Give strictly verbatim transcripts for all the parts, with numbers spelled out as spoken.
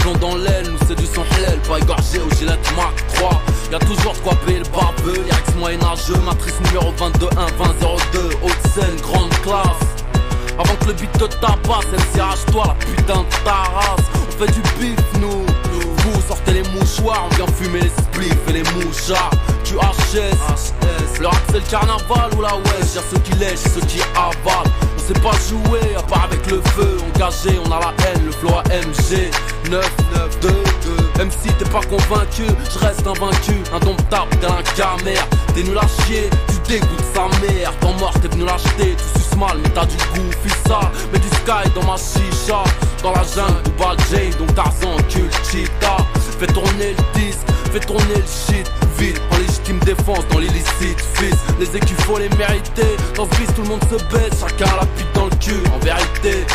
plomb dans l'aile, nous c'est du sang halal, pas égorgé au gilet Mac trois. Y'a toujours de quoi payer le barbeux, Lyrics moyenâgeux, matrice numéro vingt-deux un vingt zéro deux, haute scène, grande classe. Avant que le beat te tabasse, M C arrache-toi la putain de ta race. On fait du bif nous, vous sortez les mouchoirs, on vient fumer les spliffs et les mouchards. Tu H S, le rap c'est le carnaval ou la wesh, y'a ceux qui lèchent, ceux qui avalent. On sait pas jouer, à part avec le feu, engagé, on a la haine, le flow A M G neuf neuf deux deux. M C t'es pas convaincu, je reste invaincu, indomptable tel un camère. T'es nul à chier, tu dégoûtes sa mère. T'en mort, t'es venu l'acheter, tu suces mal mais t'as du goût, fils ça. Mets du sky dans ma chicha, dans la jungle du bal J, donc Tarzan cul cheetah. Fais tourner le disque, fais tourner le shit, vite, en légitime défense dans l'illicite, fils. Les écus faut les mériter, dans ce bis tout le monde se baisse, chacun a la pique dans le cul, en vérité.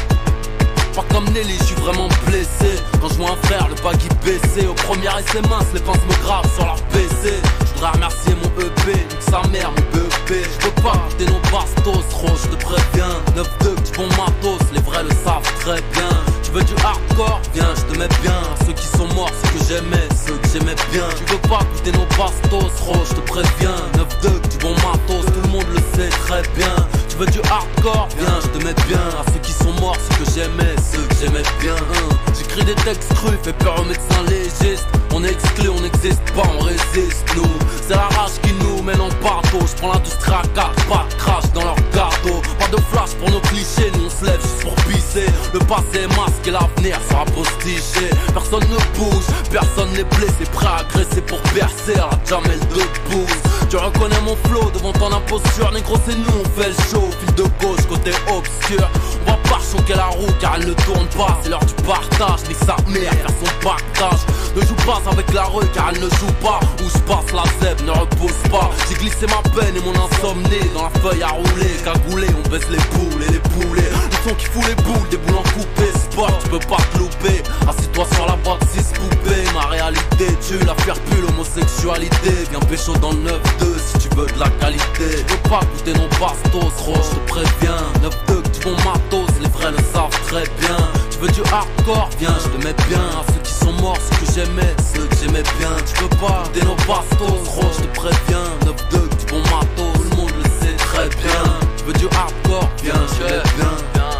Pas comme Nelly, je suis vraiment blessé. Quand je vois un frère, le baggy baissé. Au premier essai mince, les pinces me gravent sur leur P C. Je voudrais remercier mon E P, nique sa mère, mon B E P. Je veux pas goûter nos bastos, Roche, je te préviens. neuf deux, du bon matos, les vrais le savent très bien. Tu veux du hardcore, viens, je te mets bien. Ceux qui sont morts, ceux que j'aimais, ceux que j'aimais bien. Tu veux pas goûter nos bastos, Roche, je te préviens. neuf deux, du bon matos, tout le monde le sait très bien. Tu veux du hardcore, viens, je te mets bien. À ceux qui sont morts, ceux que j'aimais, ceux que j'aimais bien, hein. J'écris des textes crus, fait peur aux médecins légistes. On est exclus, on n'existe pas, on résiste, nous. C'est la rage qui nous mène en bateau. J'prends l'industrie à quatre, pas de crash dans leur gâteau. Pas de flash pour nos clichés, nous on se lève juste pour pisser. Le passé est masqué, l'avenir sera postiché. Personne ne bouge, personne n'est blessé, prêt à agresser pour percer à la Jamel de Boost. Tu reconnais mon flow devant ton imposture, négro c'est nous, on fait le show. Fil de gauche, côté obscur. On va pas choquer la roue car elle ne tourne pas, c'est l'heure du partage. Nique sa mère, faire son partage. Ne joue pas avec la rue car elle ne joue pas. Où je passe la zèbre ne repose pas. J'ai glissé ma peine et mon insomnie dans la feuille à rouler. Cagoulé, on baisse les poules et les poulets. Le son qui fout les boules, des boules en coupé. Sport, tu peux pas te louper. Assis-toi sur la boîte, six poupées. Ma réalité, tu la faire plus l'homosexualité. Viens pécho dans le neuf deux si tu veux de la qualité. Je veux pas goûter nos bastos, Roche, je te préviens. neuf deux, du bon matos, les vrais le savent très bien. Tu veux du hardcore, viens, je te mets bien. À ceux qui sont morts, ceux que j'aimais, ceux que j'aimais bien. Tu veux pas goûter nos bastos, Roche, je te préviens. neuf deux, du bon matos, tout le monde le sait très bien. Tu veux du hardcore, viens, je te mets bien.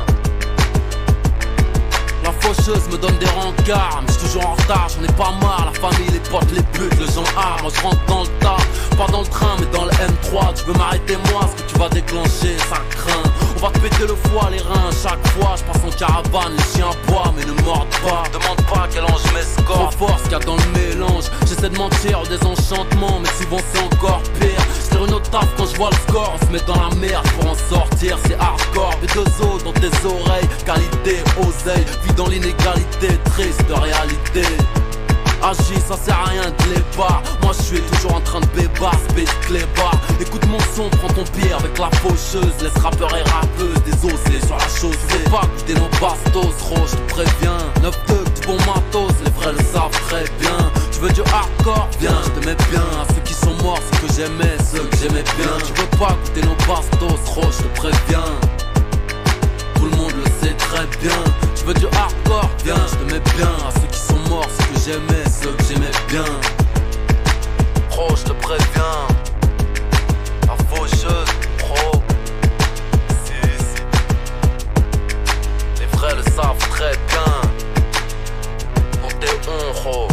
La faucheuse me donne des rencarts, mais j'suis toujours en retard, j'en ai pas marre. La famille, les potes, les putes, le genre A. Moi je rentre dans le tas, pas dans le train mais dans le M trois. Tu veux m'arrêter moi, ce que tu vas déclencher, ça craint. On va te péter le foie, les reins, chaque fois je passe en caravane, les chiens boivent mais ne mordent pas. Demande pas quel ange m'escorte, trop fort ce qu'il y a dans le mélange. J'essaie de mentir au désenchantement, mais souvent c'est encore pire. J'tire une autre taf quand je vois le score, on se met dans la merde pour en sortir, c'est hardcore. V deux O dans tes oreilles, qualité, oseille, vie dans l'inégalité, triste réalité. Agis, ça sert à rien de les pas. Moi je suis toujours en train de bébasse, bête clébar. Écoute mon son, prends ton pied avec la faucheuse. Laisse rappeur et rappeuse, des ossés sur la chaussée. Tu veux pas goûter nos bastos, Roche, je te préviens. neuf deux, du bon matos, les vrais le savent très bien. Tu veux du hardcore, viens, je te mets bien. À ceux qui sont morts, ceux que j'aimais, ceux que j'aimais bien. Tu veux pas goûter nos bastos, Roche, je te préviens. Tout le monde le sait très bien. Tu veux du hardcore, viens, je te mets bien. À ceux qui sont morts, ceux que j'aimais, ceux que j'aimais bien. Pro, je te préviens. La faucheuse, pro. Si, si. Les vrais le savent très bien. On t'est on, pro.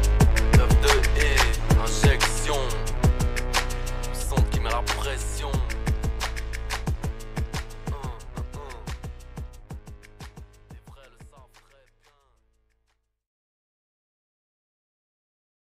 neuf deux et injection. Le son qui met la pression.